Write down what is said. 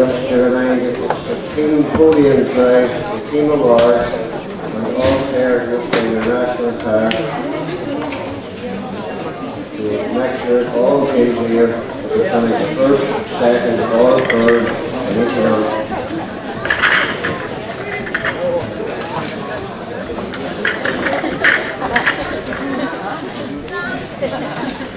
just to remind you, it's a team podium drive, a team award, and all players just in the national park. To make sure all teams here will finish first, second, or third, and each round. Thank you.